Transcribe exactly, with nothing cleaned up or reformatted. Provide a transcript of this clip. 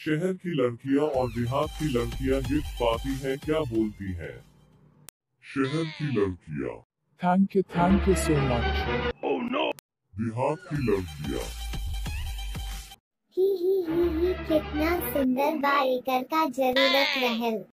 शहर की लड़कियां और देहात की लड़कियां गिफ्ट पाती हैं, क्या बोलती हैं? शहर की लड़कियां। Thank you thank you so much. देहात की लड़कियां। ही ही ही ही कितना सुंदर बा एकर का जरूरत रहल।